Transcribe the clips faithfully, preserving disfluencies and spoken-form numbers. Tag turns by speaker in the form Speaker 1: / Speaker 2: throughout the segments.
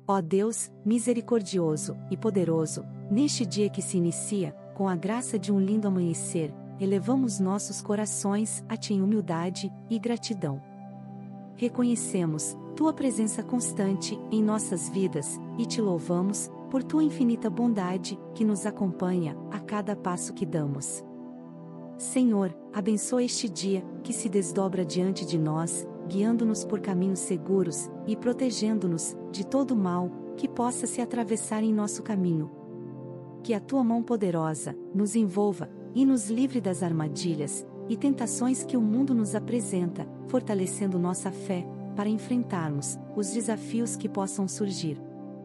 Speaker 1: Ó Deus, misericordioso e poderoso, neste dia que se inicia, com a graça de um lindo amanhecer, elevamos nossos corações a Ti em humildade e gratidão. Reconhecemos Tua presença constante em nossas vidas e Te louvamos por Tua infinita bondade que nos acompanha a cada passo que damos. Senhor, abençoa este dia que se desdobra diante de nós, guiando-nos por caminhos seguros e protegendo-nos de todo mal que possa se atravessar em nosso caminho. Que a Tua mão poderosa nos envolva e nos livre das armadilhas e tentações que o mundo nos apresenta, fortalecendo nossa fé para enfrentarmos os desafios que possam surgir.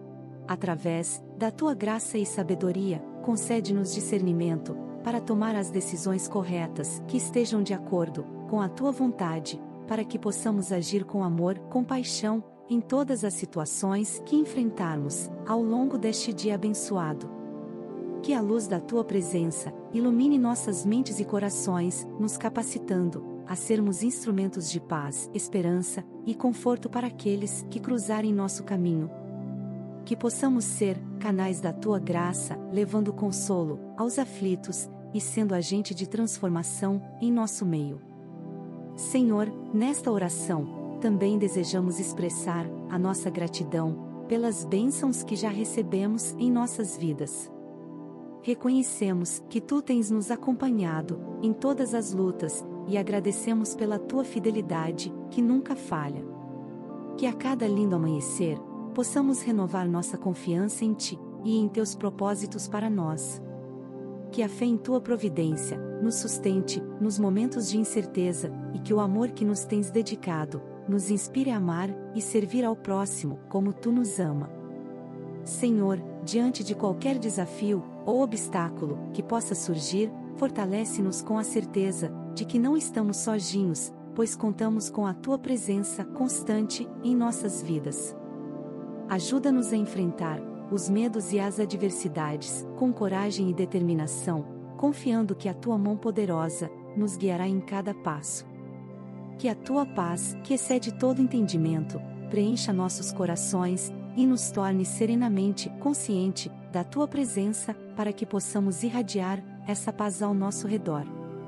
Speaker 1: Através da Tua graça e sabedoria, concede-nos discernimento para tomar as decisões corretas que estejam de acordo com a Tua vontade, para que possamos agir com amor, compaixão, em todas as situações que enfrentarmos ao longo deste dia abençoado. Que a luz da Tua presença ilumine nossas mentes e corações, nos capacitando a sermos instrumentos de paz, esperança e conforto para aqueles que cruzarem nosso caminho. Que possamos ser canais da Tua graça, levando consolo aos aflitos e sendo agente de transformação em nosso meio. Senhor, nesta oração, também desejamos expressar a nossa gratidão pelas bênçãos que já recebemos em nossas vidas. Reconhecemos que Tu tens nos acompanhado em todas as lutas e agradecemos pela Tua fidelidade, que nunca falha. Que a cada lindo amanhecer, possamos renovar nossa confiança em Ti e em Teus propósitos para nós. Que a fé em Tua providência nos sustente nos momentos de incerteza e que o amor que nos tens dedicado nos inspire a amar e servir ao próximo como Tu nos ama. Senhor, diante de qualquer desafio ou obstáculo que possa surgir, fortalece-nos com a certeza de que não estamos sozinhos, pois contamos com a Tua presença constante em nossas vidas. Ajuda-nos a enfrentar os medos e as adversidades com coragem e determinação, confiando que a Tua mão poderosa nos guiará em cada passo. Que a Tua paz, que excede todo entendimento, preencha nossos corações e nos torne serenamente consciente da Tua presença, para que possamos irradiar essa paz ao nosso redor.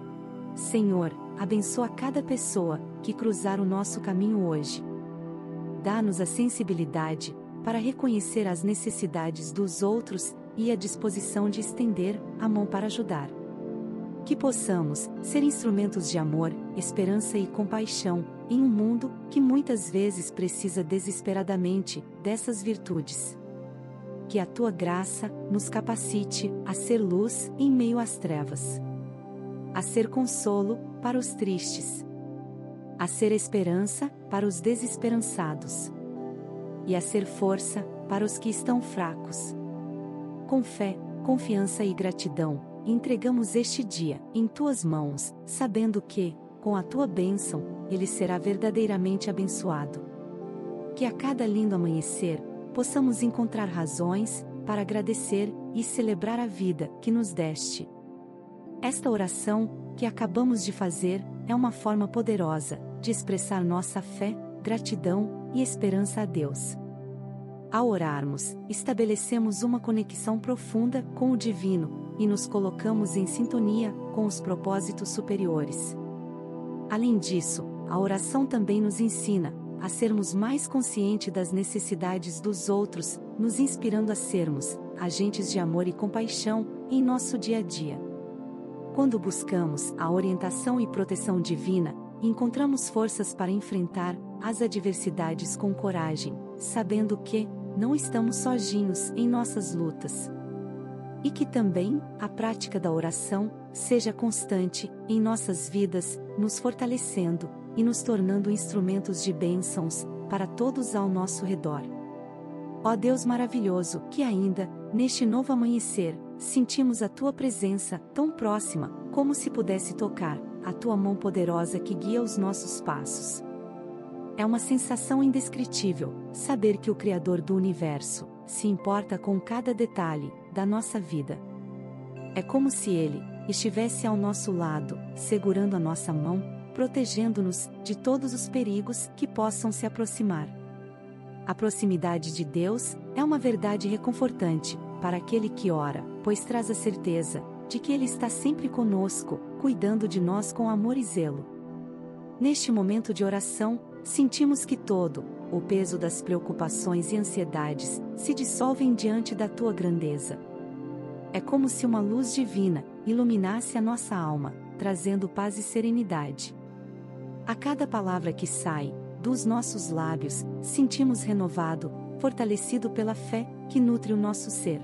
Speaker 1: Senhor, abençoa cada pessoa que cruzar o nosso caminho hoje. Dá-nos a sensibilidade para reconhecer as necessidades dos outros e a disposição de estender a mão para ajudar. Que possamos ser instrumentos de amor, esperança e compaixão, em um mundo que muitas vezes precisa desesperadamente dessas virtudes. Que a Tua graça nos capacite a ser luz em meio às trevas, a ser consolo para os tristes, a ser esperança para os desesperançados e a ser força para os que estão fracos. Com fé, confiança e gratidão, entregamos este dia em Tuas mãos, sabendo que, com a Tua bênção, ele será verdadeiramente abençoado. Que a cada lindo amanhecer, possamos encontrar razões para agradecer e celebrar a vida que nos deste. Esta oração que acabamos de fazer é uma forma poderosa de expressar nossa fé, gratidão e esperança a Deus. Ao orarmos, estabelecemos uma conexão profunda com o divino e nos colocamos em sintonia com os propósitos superiores. Além disso, a oração também nos ensina a sermos mais conscientes das necessidades dos outros, nos inspirando a sermos agentes de amor e compaixão em nosso dia a dia. Quando buscamos a orientação e proteção divina, encontramos forças para enfrentar as adversidades com coragem, sabendo que não estamos sozinhos em nossas lutas. E que também a prática da oração seja constante em nossas vidas, nos fortalecendo e nos tornando instrumentos de bênçãos para todos ao nosso redor. Ó Deus maravilhoso, que ainda, neste novo amanhecer, sentimos a Tua presença tão próxima, como se pudesse tocar a Tua mão poderosa que guia os nossos passos. É uma sensação indescritível saber que o Criador do Universo se importa com cada detalhe da nossa vida. É como se Ele estivesse ao nosso lado, segurando a nossa mão, protegendo-nos de todos os perigos que possam se aproximar. A proximidade de Deus é uma verdade reconfortante para aquele que ora, pois traz a certeza de que Ele está sempre conosco, cuidando de nós com amor e zelo. Neste momento de oração, sentimos que todo o peso das preocupações e ansiedades se dissolvem diante da tua grandeza. É como se uma luz divina iluminasse a nossa alma, trazendo paz e serenidade. A cada palavra que sai dos nossos lábios, sentimos renovado, fortalecido pela fé que nutre o nosso ser.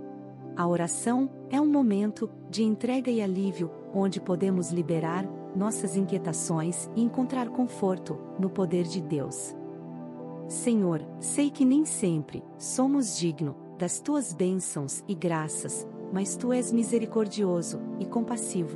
Speaker 1: A oração é um momento de entrega e alívio, onde podemos liberar nossas inquietações e encontrar conforto no poder de Deus. Senhor, sei que nem sempre somos dignos das tuas bênçãos e graças, mas tu és misericordioso e compassivo.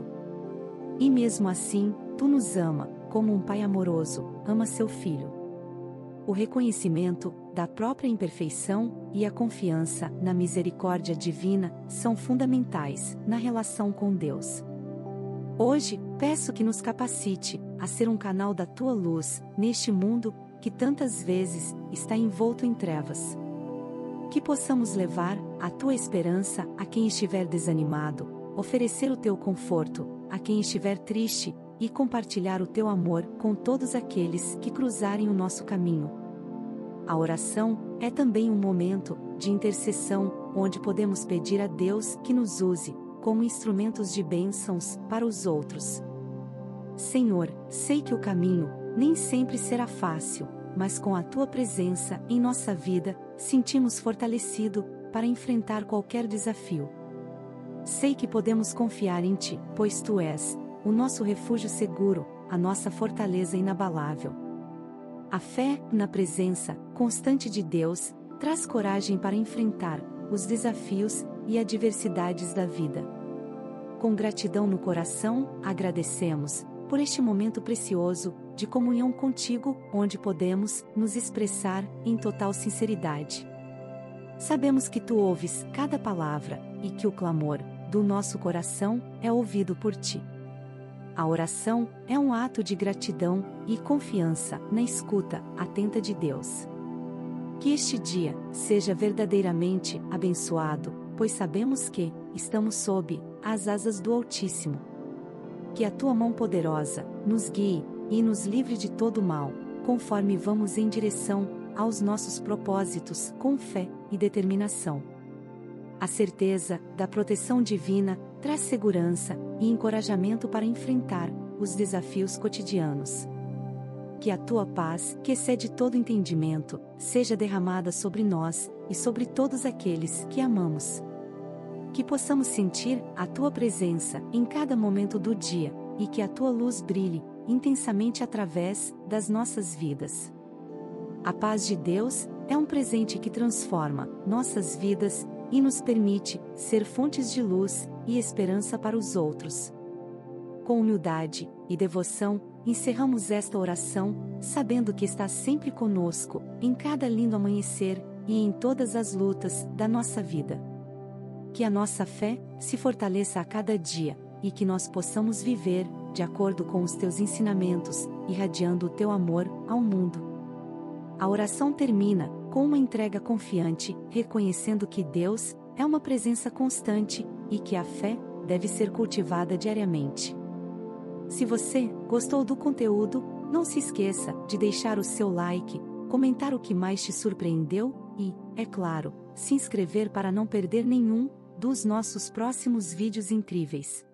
Speaker 1: E mesmo assim, tu nos ama, como um pai amoroso ama seu filho. O reconhecimento da própria imperfeição e a confiança na misericórdia divina são fundamentais na relação com Deus. Hoje, peço que nos capacite a ser um canal da tua luz neste mundo que tantas vezes está envolto em trevas. Que possamos levar a tua esperança a quem estiver desanimado, oferecer o teu conforto a quem estiver triste, e compartilhar o teu amor com todos aqueles que cruzarem o nosso caminho. A oração é também um momento de intercessão, onde podemos pedir a Deus que nos use como instrumentos de bênçãos para os outros. Senhor, sei que o caminho nem sempre será fácil, mas com a tua presença em nossa vida, sentimos fortalecido para enfrentar qualquer desafio. Sei que podemos confiar em ti, pois tu és o nosso refúgio seguro, a nossa fortaleza inabalável. A fé na presença constante de Deus traz coragem para enfrentar os desafios e adversidades da vida. Com gratidão no coração, agradecemos por este momento precioso de comunhão contigo, onde podemos nos expressar em total sinceridade. Sabemos que tu ouves cada palavra e que o clamor do nosso coração é ouvido por ti. A oração é um ato de gratidão e confiança na escuta atenta de Deus. Que este dia seja verdadeiramente abençoado, pois sabemos que estamos sob as asas do Altíssimo. Que a tua mão poderosa nos guie e nos livre de todo mal, conforme vamos em direção aos nossos propósitos com fé e determinação. A certeza da proteção divina traz segurança e encorajamento para enfrentar os desafios cotidianos. Que a tua paz, que excede todo entendimento, seja derramada sobre nós e sobre todos aqueles que amamos. Que possamos sentir a tua presença em cada momento do dia, e que a tua luz brilhe intensamente através das nossas vidas. A paz de Deus é um presente que transforma nossas vidas e nos permite ser fontes de luz e esperança para os outros. Com humildade e devoção, encerramos esta oração, sabendo que está sempre conosco, em cada lindo amanhecer e em todas as lutas da nossa vida. Que a nossa fé se fortaleça a cada dia, e que nós possamos viver de acordo com os teus ensinamentos, irradiando o teu amor ao mundo. A oração termina com uma entrega confiante, reconhecendo que Deus é uma presença constante e que a fé deve ser cultivada diariamente. Se você gostou do conteúdo, não se esqueça de deixar o seu like, comentar o que mais te surpreendeu e, é claro, se inscrever para não perder nenhum dos nossos próximos vídeos incríveis.